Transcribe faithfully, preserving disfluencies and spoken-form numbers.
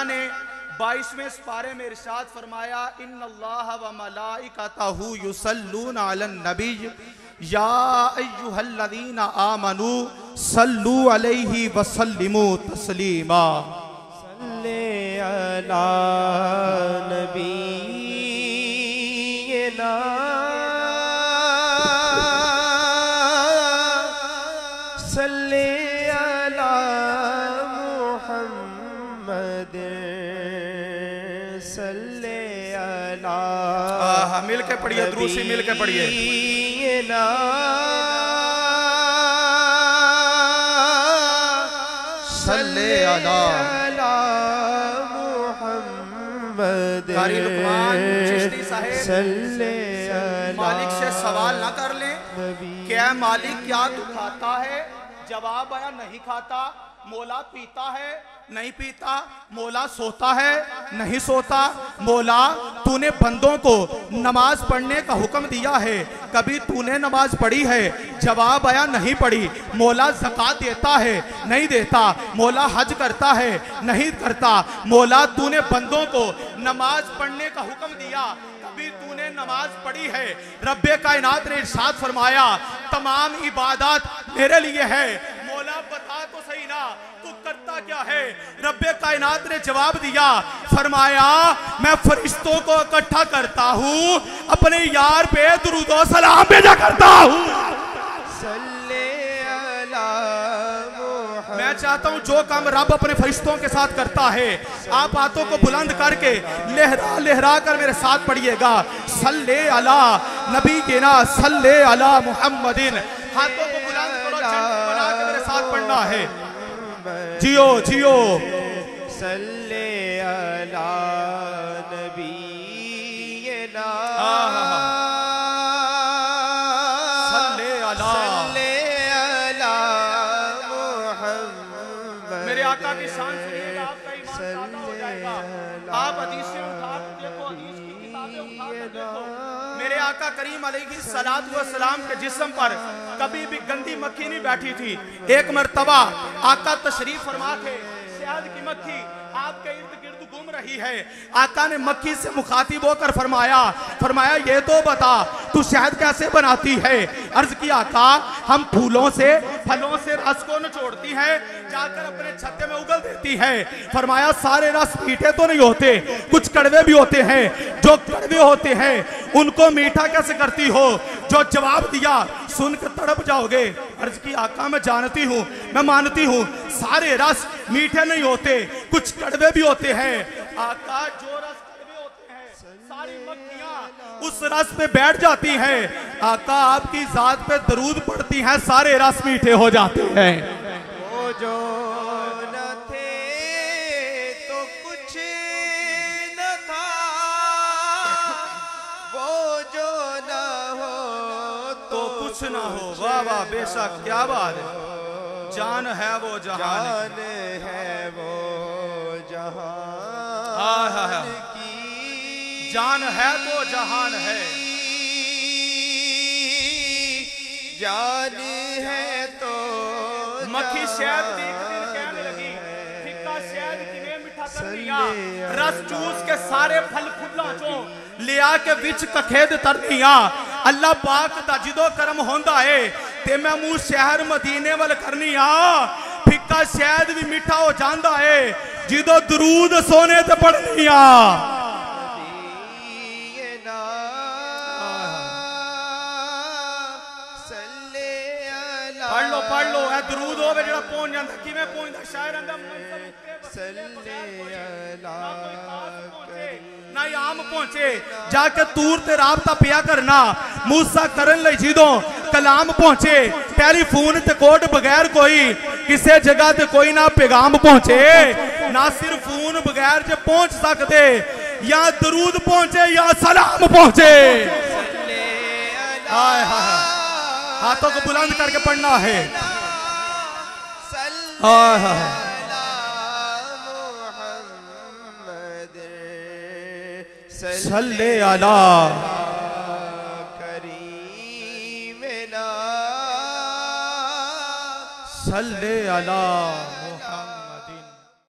ने बाईसवें पारे में इरशाद फरमाया, इन्नल्लाह व मलाइकतहू युसल्लूना अलन नबी या अय्युहल्लज़ीना आमनू सल्लू अलैहि व सल्लिमू तस्लीमा। सल्ले अला नबीना सल्ले अला मुहम्मद सल्ले अला। हाँ, मिल के पढ़िए, दूसरी मिल के पढ़िए। सल्ले अला मुहम्मद। कारी लुकमान चिश्ती साहिब सल्ले अला। मालिक से सवाल ना कर ले क्या मालिक क्या तू खाता है, जवाब आया नहीं खाता। मौला पीता है, नहीं पीता। मौला सोता है, नहीं सोता। मौला तूने बंदों को नमाज पढ़ने का हुक्म दिया है, कभी तूने नमाज पढ़ी है, जवाब आया नहीं पढ़ी। मौला ज़कात देता है, नहीं देता। मौला हज करता है, नहीं करता। मौला तूने बंदों को नमाज पढ़ने का हुक्म दिया, कभी तूने नमाज पढ़ी है। रब्बे कायनात ने इरशाद फरमाया तमाम इबादत मेरे लिए है। मौला बता तो सही ना तू करता क्या है। रब्बे कायनात ने जवाब दिया, फरमाया मैं फरिश्तों को इकट्ठा करता हूँ, अपने यार पे दुरूदो सलाम भेजा करता हूँ। मैं चाहता हूँ जो काम रब अपने फरिश्तों के साथ करता है, आप हाथों को बुलंद करके लहरा लहरा कर मेरे साथ पढ़िएगा। सल्ले अला नबी के ना सल्ले अला मुहम्मदिन। हाथों को बुलंद करो, बना के मेरे साथ पढ़ना है। जियो जियो। सल्ले अला नबी ना सल्ले अला मेरे आका की शान सुनिएगा, आपका ईमान ताज़ा हो जाएगा। आप हदीसें उठा देखो, हदीस की किताबें उठा देखो। मेरे आका करीम अलैहि सलातु व सलाम के जिस्म पर कभी भी गंदी मक्खी नहीं बैठी थी। एक मर्तबा आका तशरीफ फरमा थे, शहद की मक्खी आपके इर्द गिर्द घूम रही है। आका ने मक्खी से मुखातिब होकर फरमाया फरमाया ये तो बता तू शहद कैसे बनाती है। अर्ज की आका हम फूलों से फलों से रस को निचोड़ती है, जाकर अपने छत्ते में उगल देती है। फरमाया सारे रस मीठे तो नहीं होते, कुछ कड़वे भी होते हैं। जो कड़वे होते हैं उनको मीठा कैसे करती हो। जो जवाब दिया सुनकर तड़प जाओगे। अर्ज की आका मैं जानती हूँ, मैं मानती हूँ सारे रस मीठे नहीं होते, कुछ कड़वे भी होते हैं। आका जो रस कड़वे होते हैं सारी मक्खियाँ उस रस पे बैठ जाती हैं। आका आपकी जात पे दरूद पड़ती हैं, सारे रस मीठे हो जाते हैं। वो जो न थे तो कुछ न था, वो जो न हो तो कुछ ना हो। वाह वाह बेशक, क्या बात है। जान है वो जहान है वो जहान की, जान है तो जहान है, जान है तो मक्खी शहद एक दिन कहने लगी फिक्का शहद किने मिठा कर दिया। रस चूस के सारे फल फुल्लां चों लिया के विच कखेद तर दिया। अल्लाह पाक दा जिदो करम होंदा है ते मैं मुंह शहर मदीने वाल करनी आ। फिक्का शहद भी मीठा हो जांदा है जिदो दरूद सोने ते पढ़नी आ। पढ़ लो पढ़ लो ए दरूद होवे जेड़ा पहुंच जांदा। किवें पहुंचदा शायर आंदा ना आम पहुंचे जाके तूर ते राबता पिया करना। मूसा करन लई जिदों कलाम पहुंचे, टेलीफोन ते कोड बगैर कोई किसी जगह ते कोई ना पैगाम पहुंचे। ना सिर्फ फोन बगैर जे पहुंच सकते, या दरूद पहुंचे या सलाम पहुंचे। हाय हाय हाथों को बुलंद करके पढ़ना है। हाय हाय सल्ले अला करीम ना सल्ले अला